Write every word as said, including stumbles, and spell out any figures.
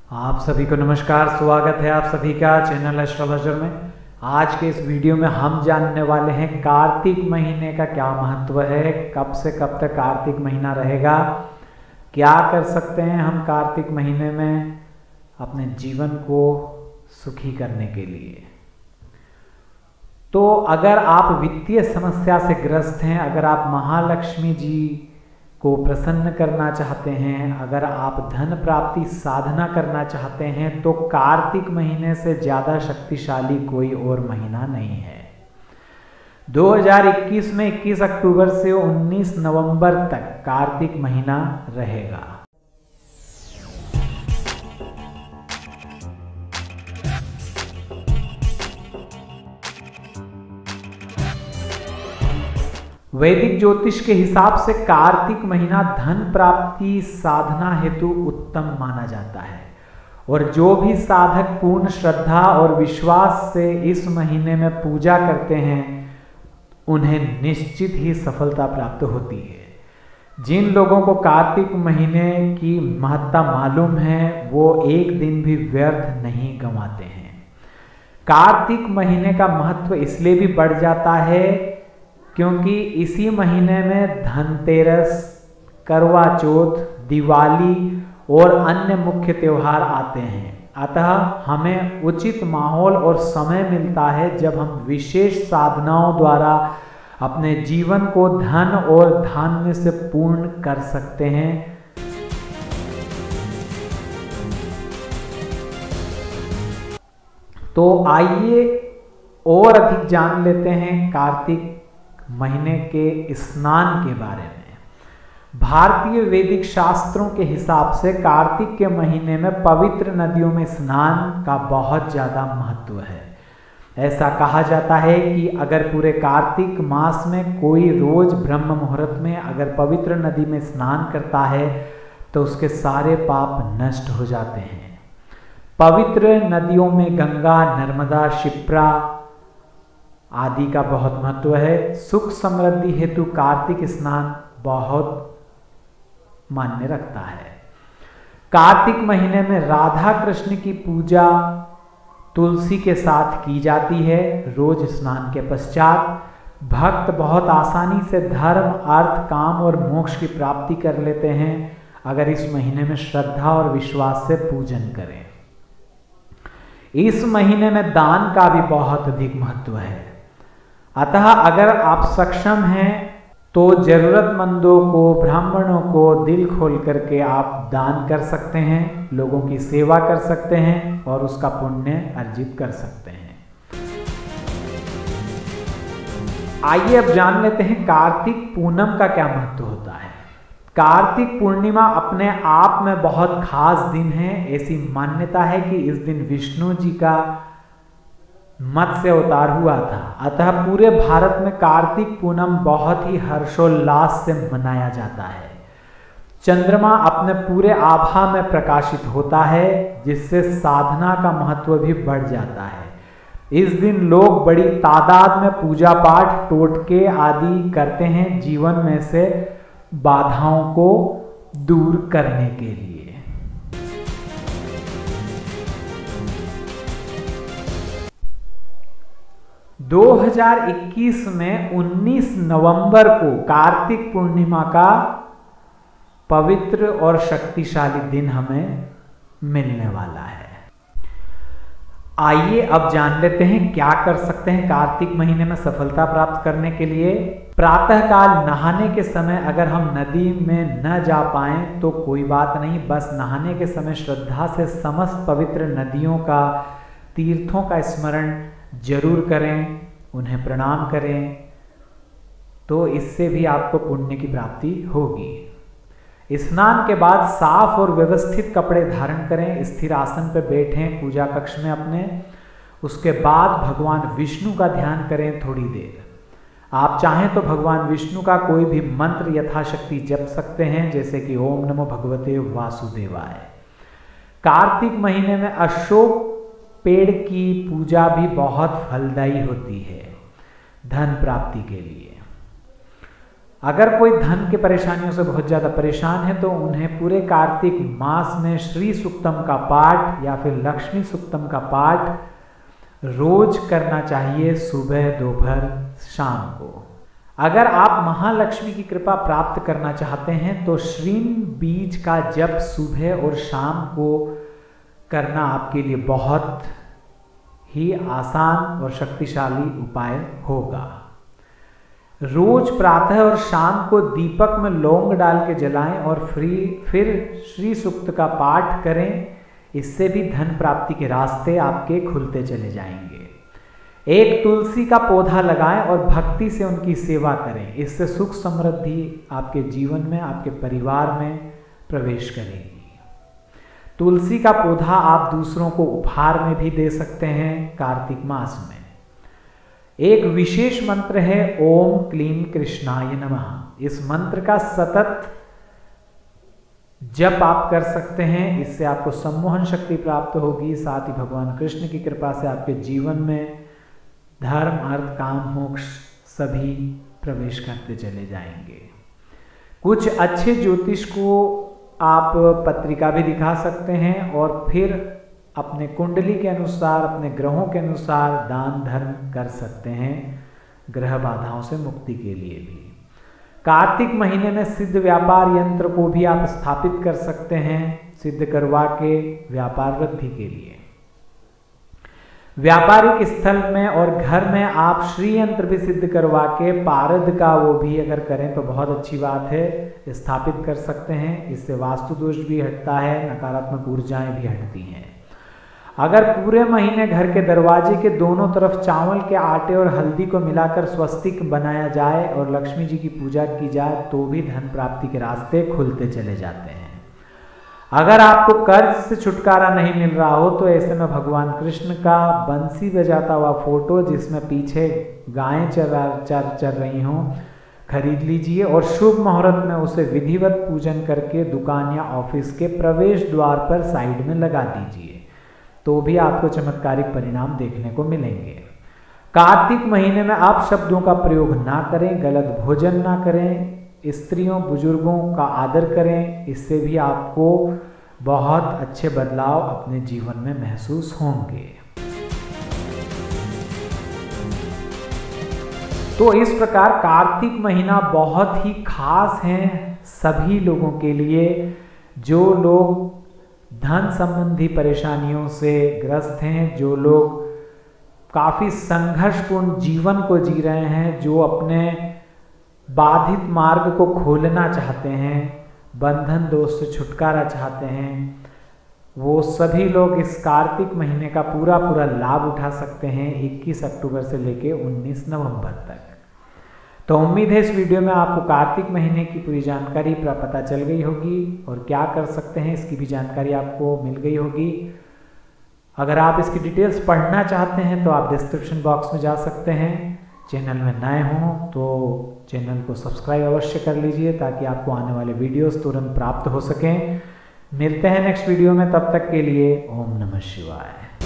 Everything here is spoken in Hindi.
आप सभी को नमस्कार। स्वागत है आप सभी का चैनल एस्ट्रोलॉजर में। आज के इस वीडियो में हम जानने वाले हैं कार्तिक महीने का क्या महत्व है, कब से कब तक कार्तिक महीना रहेगा, क्या कर सकते हैं हम कार्तिक महीने में अपने जीवन को सुखी करने के लिए। तो अगर आप वित्तीय समस्या से ग्रस्त हैं, अगर आप महालक्ष्मी जी को प्रसन्न करना चाहते हैं, अगर आप धन प्राप्ति साधना करना चाहते हैं, तो कार्तिक महीने से ज़्यादा शक्तिशाली कोई और महीना नहीं है। दो हज़ार इक्कीस में इक्कीस अक्टूबर से उन्नीस नवंबर तक कार्तिक महीना रहेगा। वैदिक ज्योतिष के हिसाब से कार्तिक महीना धन प्राप्ति साधना हेतु उत्तम माना जाता है और जो भी साधक पूर्ण श्रद्धा और विश्वास से इस महीने में पूजा करते हैं उन्हें निश्चित ही सफलता प्राप्त होती है। जिन लोगों को कार्तिक महीने की महत्ता मालूम है वो एक दिन भी व्यर्थ नहीं गंवाते हैं। कार्तिक महीने का महत्व इसलिए भी बढ़ जाता है क्योंकि इसी महीने में धनतेरस, करवा चौथ, दिवाली और अन्य मुख्य त्योहार आते हैं। अतः हमें उचित माहौल और समय मिलता है जब हम विशेष साधनाओं द्वारा अपने जीवन को धन और धान्य से पूर्ण कर सकते हैं। तो आइए और अधिक जान लेते हैं कार्तिक महीने के स्नान के बारे में। भारतीय वैदिक शास्त्रों के हिसाब से कार्तिक के महीने में पवित्र नदियों में स्नान का बहुत ज़्यादा महत्व है। ऐसा कहा जाता है कि अगर पूरे कार्तिक मास में कोई रोज ब्रह्म मुहूर्त में अगर पवित्र नदी में स्नान करता है तो उसके सारे पाप नष्ट हो जाते हैं। पवित्र नदियों में गंगा, नर्मदा, शिप्रा आदि का बहुत महत्व है। सुख समृद्धि हेतु कार्तिक स्नान बहुत मान्य रखता है। कार्तिक महीने में राधा कृष्ण की पूजा तुलसी के साथ की जाती है। रोज स्नान के पश्चात भक्त बहुत आसानी से धर्म, अर्थ, काम और मोक्ष की प्राप्ति कर लेते हैं अगर इस महीने में श्रद्धा और विश्वास से पूजन करें। इस महीने में दान का भी बहुत अधिक महत्व है। अतः अगर आप सक्षम हैं तो जरूरतमंदों को, ब्राह्मणों को दिल खोल करके आप दान कर सकते हैं, लोगों की सेवा कर सकते हैं और उसका पुण्य अर्जित कर सकते हैं। आइए अब जान लेते हैं कार्तिक पूनम का क्या महत्व होता है। कार्तिक पूर्णिमा अपने आप में बहुत खास दिन है। ऐसी मान्यता है कि इस दिन विष्णु जी का मत्स्य अवतार हुआ था। अतः पूरे भारत में कार्तिक पूनम बहुत ही हर्षोल्लास से मनाया जाता है। चंद्रमा अपने पूरे आभा में प्रकाशित होता है जिससे साधना का महत्व भी बढ़ जाता है। इस दिन लोग बड़ी तादाद में पूजा पाठ, टोटके आदि करते हैं जीवन में से बाधाओं को दूर करने के लिए। दो हज़ार इक्कीस में उन्नीस नवंबर को कार्तिक पूर्णिमा का पवित्र और शक्तिशाली दिन हमें मिलने वाला है। आइए अब जान लेते हैं क्या कर सकते हैं कार्तिक महीने में सफलता प्राप्त करने के लिए। प्रातःकाल नहाने के समय अगर हम नदी में न जा पाएं तो कोई बात नहीं, बस नहाने के समय श्रद्धा से समस्त पवित्र नदियों का, तीर्थों का स्मरण जरूर करें, उन्हें प्रणाम करें, तो इससे भी आपको पुण्य की प्राप्ति होगी। स्नान के बाद साफ और व्यवस्थित कपड़े धारण करें, स्थिर आसन पर बैठें पूजा कक्ष में अपने। उसके बाद भगवान विष्णु का ध्यान करें थोड़ी देर। आप चाहें तो भगवान विष्णु का कोई भी मंत्र यथाशक्ति जप सकते हैं, जैसे कि ओम नमो भगवते वासुदेवाय। कार्तिक महीने में अशोक पेड़ की पूजा भी बहुत फलदायी होती है धन प्राप्ति के लिए। अगर कोई धन की परेशानियों से बहुत ज़्यादा परेशान है तो उन्हें पूरे कार्तिक मास में श्री सूक्तम का पाठ या फिर लक्ष्मी सूक्तम का पाठ रोज करना चाहिए, सुबह दोपहर शाम को। अगर आप महालक्ष्मी की कृपा प्राप्त करना चाहते हैं तो श्रीम बीज का जप सुबह और शाम को करना आपके लिए बहुत ही आसान और शक्तिशाली उपाय होगा। रोज प्रातः और शाम को दीपक में लौंग डाल के जलाएं और फ्री फिर श्री सूक्त का पाठ करें। इससे भी धन प्राप्ति के रास्ते आपके खुलते चले जाएंगे। एक तुलसी का पौधा लगाएं और भक्ति से उनकी सेवा करें। इससे सुख समृद्धि आपके जीवन में, आपके परिवार में प्रवेश करेगी। तुलसी का पौधा आप दूसरों को उपहार में भी दे सकते हैं कार्तिक मास में। एक विशेष मंत्र है ओम क्लीं कृष्णाय नमः। इस मंत्र का सतत जप आप कर सकते हैं। इससे आपको सम्मोहन शक्ति प्राप्त होगी। साथ ही भगवान कृष्ण की कृपा से आपके जीवन में धर्म, अर्थ, काम, मोक्ष सभी प्रवेश करते चले जाएंगे। कुछ अच्छे ज्योतिष को आप पत्रिका भी दिखा सकते हैं और फिर अपने कुंडली के अनुसार, अपने ग्रहों के अनुसार दान धर्म कर सकते हैं ग्रह बाधाओं से मुक्ति के लिए भी। कार्तिक महीने में सिद्ध व्यापार यंत्र को भी आप स्थापित कर सकते हैं सिद्ध करवा के व्यापार वृद्धि के लिए। व्यापारिक स्थल में और घर में आप श्री यंत्र भी सिद्ध करवा के पारद का वो भी अगर करें तो बहुत अच्छी बात है, स्थापित कर सकते हैं। इससे वास्तु दोष भी हटता है, नकारात्मक ऊर्जाएं भी हटती हैं। अगर पूरे महीने घर के दरवाजे के दोनों तरफ चावल के आटे और हल्दी को मिलाकर स्वस्तिक बनाया जाए और लक्ष्मी जी की पूजा की जाए तो भी धन प्राप्ति के रास्ते खुलते चले जाते हैं। अगर आपको कर्ज से छुटकारा नहीं मिल रहा हो तो ऐसे में भगवान कृष्ण का बंसी बजाता हुआ फोटो जिसमें पीछे गायें चर चर चर रही हों खरीद लीजिए और शुभ मुहूर्त में उसे विधिवत पूजन करके दुकान या ऑफिस के प्रवेश द्वार पर साइड में लगा दीजिए, तो भी आपको चमत्कारिक परिणाम देखने को मिलेंगे। कार्तिक महीने में आप शब्दों का प्रयोग ना करें, गलत भोजन ना करें, स्त्रियों बुजुर्गों का आदर करें। इससे भी आपको बहुत अच्छे बदलाव अपने जीवन में महसूस होंगे। तो इस प्रकार कार्तिक महीना बहुत ही खास है सभी लोगों के लिए। जो लोग धन संबंधी परेशानियों से ग्रस्त हैं, जो लोग काफ़ी संघर्षपूर्ण जीवन को जी रहे हैं, जो अपने बाधित मार्ग को खोलना चाहते हैं, बंधन दोष से छुटकारा चाहते हैं, वो सभी लोग इस कार्तिक महीने का पूरा पूरा लाभ उठा सकते हैं इक्कीस अक्टूबर से लेके उन्नीस नवंबर तक। तो उम्मीद है इस वीडियो में आपको कार्तिक महीने की पूरी जानकारी पता चल गई होगी और क्या कर सकते हैं इसकी भी जानकारी आपको मिल गई होगी। अगर आप इसकी डिटेल्स पढ़ना चाहते हैं तो आप डिस्क्रिप्शन बॉक्स में जा सकते हैं। चैनल में नए हों तो चैनल को सब्सक्राइब अवश्य कर लीजिए ताकि आपको आने वाले वीडियोस तुरंत प्राप्त हो सकें। मिलते हैं नेक्स्ट वीडियो में, तब तक के लिए ओम नमः शिवाय।